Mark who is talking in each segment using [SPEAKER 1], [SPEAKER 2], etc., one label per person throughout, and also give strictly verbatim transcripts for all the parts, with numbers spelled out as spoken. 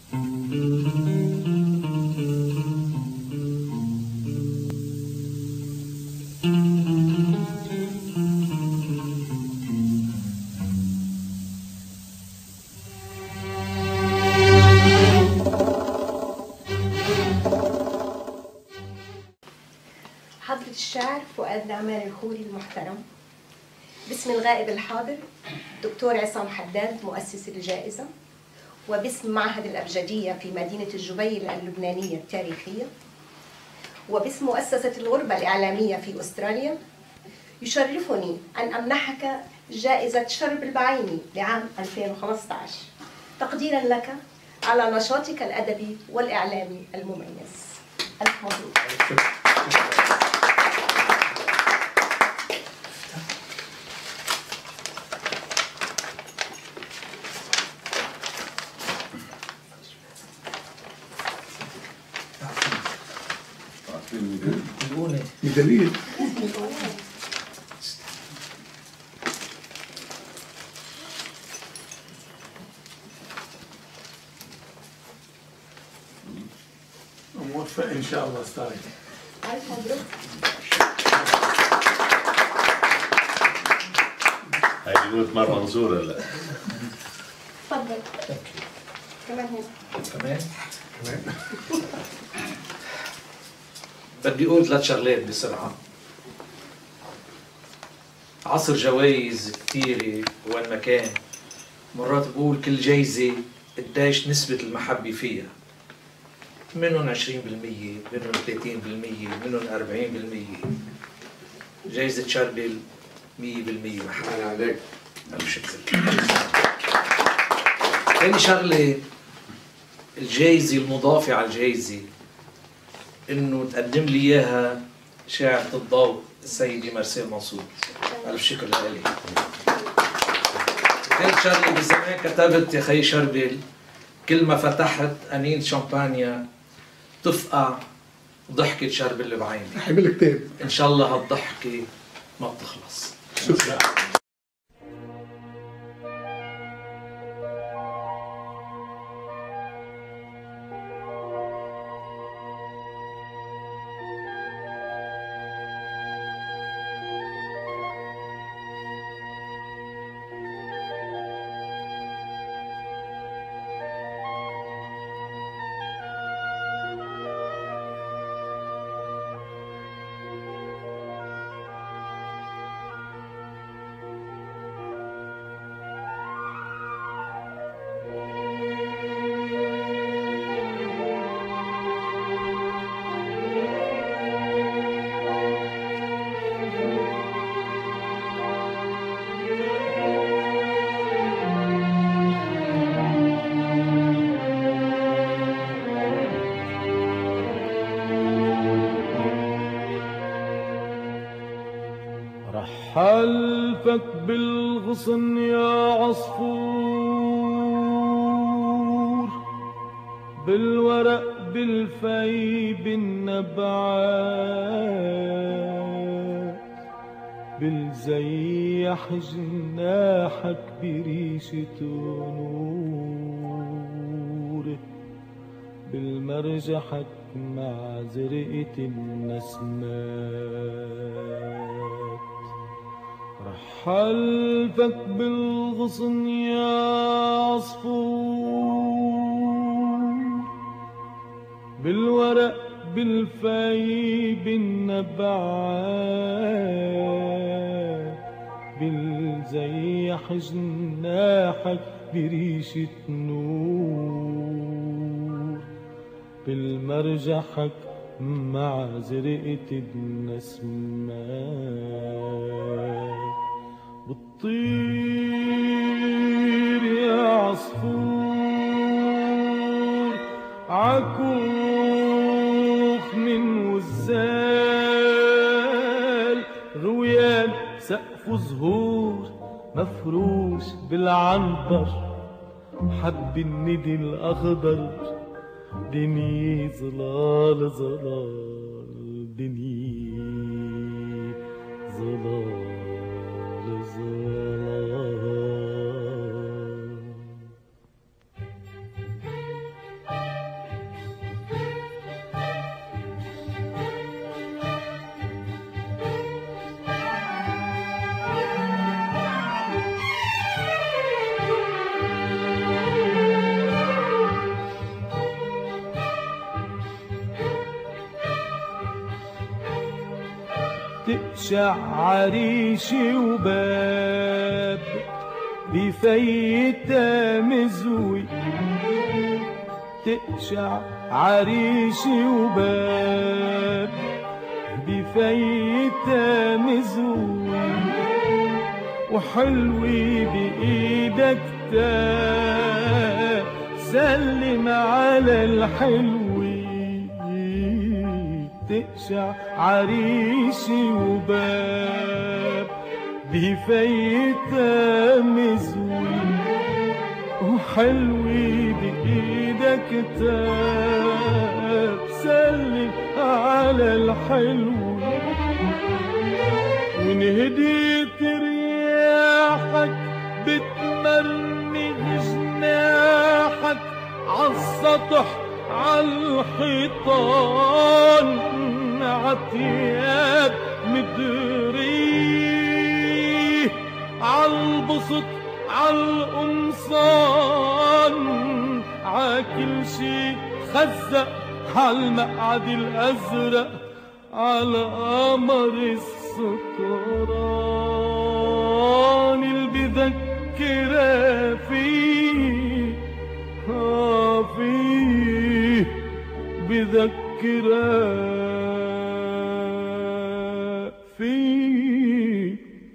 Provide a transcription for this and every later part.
[SPEAKER 1] حضرة الشاعر فؤاد نعمان الخوري المحترم، باسم الغائب الحاضر دكتور عصام حداد مؤسس الجائزة، وباسم معهد الأبجدية في مدينة الجبيل اللبنانية التاريخية، وباسم مؤسسة الغربة الإعلامية في أستراليا، يشرفني أن أمنحك جائزة شرب البعيني لعام ألفين وخمسة عشر تقديرا لك على نشاطك الأدبي والإعلامي المميز. ألف مبروك.
[SPEAKER 2] بدليل موفق ان شاء الله. استاذ
[SPEAKER 1] ألف مبروك.
[SPEAKER 3] هاي بيقولوا مرة منصور ولا؟
[SPEAKER 1] تفضل. كمان هنا.
[SPEAKER 4] كمان؟ كمان؟ بدي أقول ثلاث شغلات بسرعة. عصر جوائز كثيرة وين ما كان، مرات بقول كل جايزة قديش نسبة المحبة فيها. منهم عشرين بالمية، منهم ثلاثين بالمية، منهم أربعين بالمية. جايزة شربل مية بالمية محبة.
[SPEAKER 2] أنا عليك.
[SPEAKER 4] ألف شكر. ثاني شغلة، الجايزة المضافة على الجايزة إنه تقدم لي إياها شاعرة الضوء السيدة مرسال منصور. ألف شكر لإلي. ثالث شغلة، بزمان كتبت يا خي شربل كل ما فتحت أنين شامبانيا تفقع ضحكة شربل بعيني.
[SPEAKER 2] حمل كتاب.
[SPEAKER 4] إن شاء الله هالضحكة ما بتخلص.
[SPEAKER 2] شكرا.
[SPEAKER 5] حلفك بالغصن يا عصفور، بالورق بالفي بالنبعات، بالزيح جناحك بريشة نور، بالمرجحك مع زرقة النسمات. حلفك بالغصن يا عصفور، بالورق بالفي بالنبعات، بالزيح جناحك بريشة نور، بالمرجحك مع زرقة النسمات. بتطير يا عصفور عكوخ من وزال، رويان سقف زهور مفروش بالعنبر، حب الندي الأخضر، دنيا ظلال ظلال، دنيا ظلال ظلال. تقشع عريشي وباب بفيتها مزوي، تقشع عريشي وباب بفيتها مزوي، وحلوي بإيدك تاب سلم على الحلوي، تقشع عريشي وباب بفيتها مزوي، وحلوي بإيدك تاب سلم على الحلوي، وإن هديت رياحك بتمرمغ جناحك عالسطح عالحيطان عتياب مدري عالبسط عالقمصان عاكل شي خزق عالمقعد الأزرق عالقمر السكران اللي بذكرها فيه آه فيه بذكرها فيه.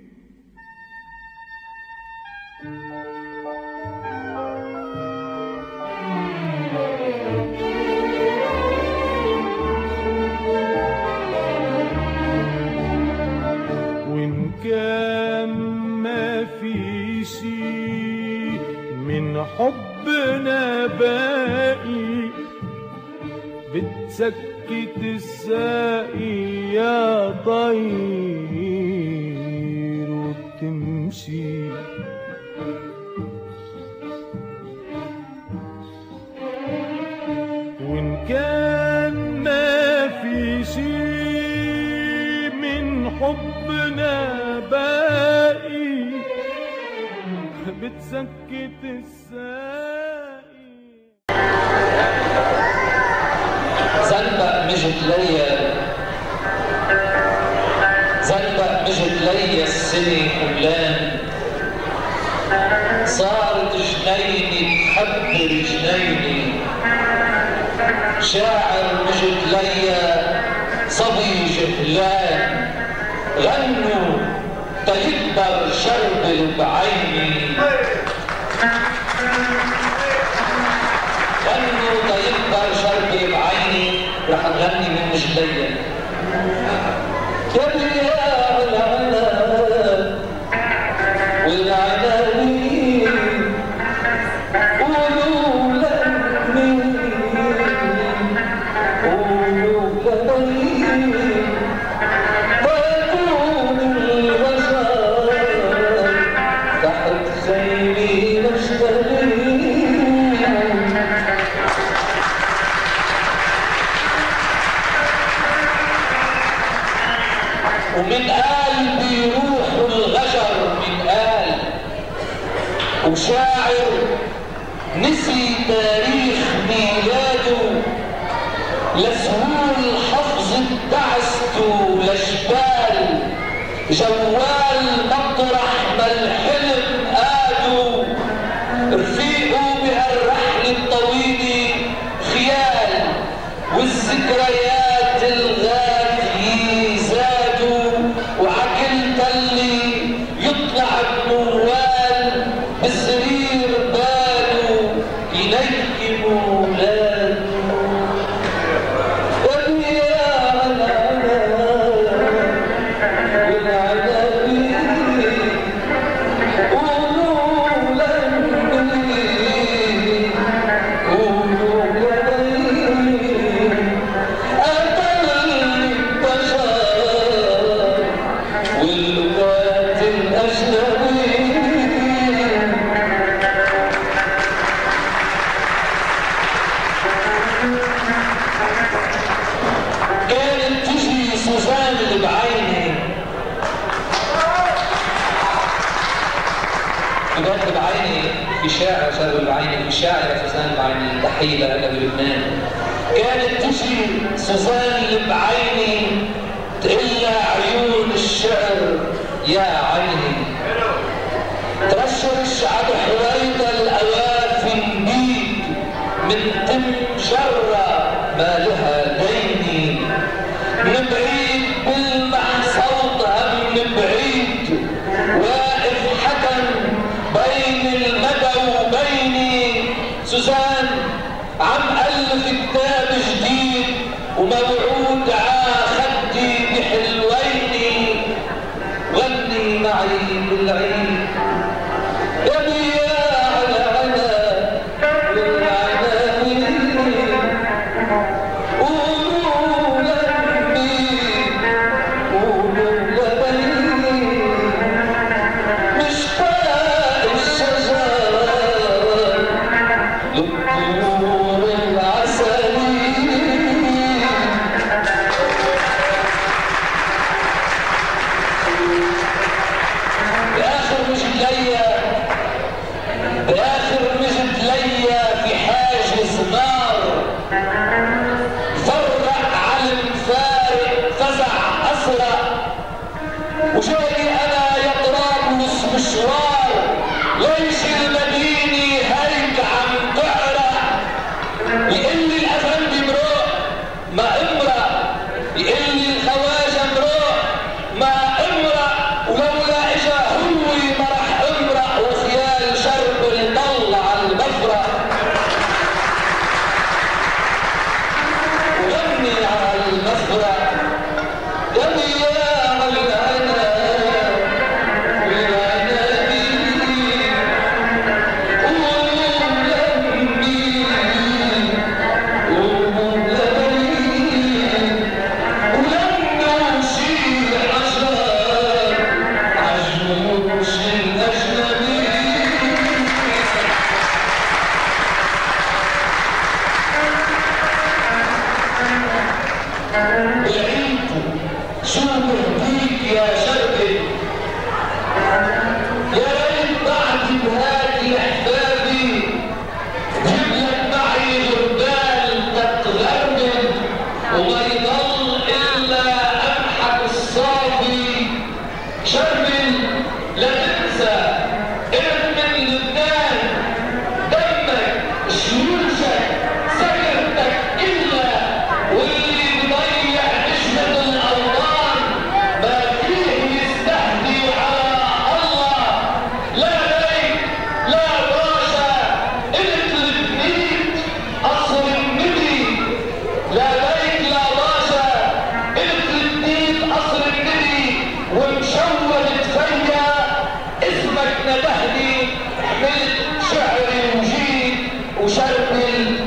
[SPEAKER 5] وإن كان ما في شي من حبنا باقي بتسكت الساقي يا طير وبتمشي، وإن كان ما في شي من حبنا باقي بتسكت الساقي.
[SPEAKER 6] زنبق مجت ليا زنبق مجت ليا السنة كلان، صارت جنيني تحبر جنيني، شاعر مجت ليا صبي جهلان، غنوا تيكبر شربل بعيني، غنوا تيكبر شربل بعيني، رح نغني من رجليا. يا رياح العناب والعناوين قولوا لأمي قولوا لأمي طيبون الغزال تحت خيلي نشتغل. ومن قال بيروح الغجر من قال، وشاعر نسي تاريخ ميلاده لسهول حفظ دعسته لجبال، جوال مطرح ما الحلم قادوا، رفيقوا بهالرحلة الطويلة خيال، والذكريات الغالية زادوا، وعقل تلي يطلع بموال بالسرير باله ينيم ولاده. كانت تجي سوزان اللي بعيني، بجد بعيني في شاعر شغل بعيني، في شاعر سوزان بعيني، تحية لها بلبنان. كانت تجي سوزان اللي بعيني تقلها عيون الشعر يا عيني ترشش على حويضة الأوافي بيد من تنجرة ما لها ديني من بعيد بلمح صوتها من بعيد واقف حكم بين المدى وبيني سوزان عم ألف كتاب جديد وموعود ع خدي بحلويني غني معي بالعيد يا على عنا والعناوين قولوا لمي قولوا لبني مشتاق الشجر للطيور العسلية بآخر مشت ليا بآخر مشت ليا في حاجز نار فرق علم فارق فزع أسرع وجاي أنا يا طرابلس مشوار ليش المدينة هيك عم تعرق يقول لي الأفندي مروق ما امرق يقول لي الخواجة مروق ما امرق ولولا اجا هو ما رح امرق وخيال شرب الضل على المفرق وغني على المفرق غني يا على العنا والعنابي قولوا لمي قولوا لبني ولموا شي عجاب عجبوا شي الأجنبي العيد شو بهديك يا شربي يا ريت بعد بهادي احبابي جيب لك معي غربال تتغربل وما يضل الا امحك الصافي شربل لا تنسى انك من لبنان دمك شيوشك سيرتك الا واللي بضيع نجمة الاوطان ما فيه يستهدي على الله لا ليك لا باشا قلت البنيت قصر النبي لا ليك لا باشا قلت البنيت قصر النبي ومشود تفيا اسمك ندهني حملت شعري وجيت وشربل